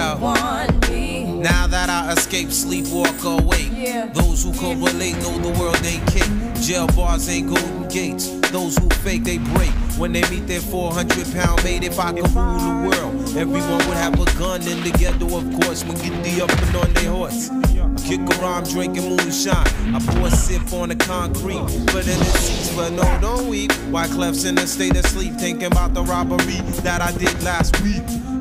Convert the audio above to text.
yo. Now that I escape, sleep, walk awake. Those who correlate know the world ain't cake. Jail bars ain't golden gates. Those who fake, they break. When they meet their 400-pound mate, if I could rule the world, everyone would have a gun in the ghetto, of course. When get the up and on their horse. Kick around drinking moonshine. I pour a sip on the concrete, but in the seats, but no, don't weep. Wyclef's in a state of sleep, thinking about the robbery that I did last week.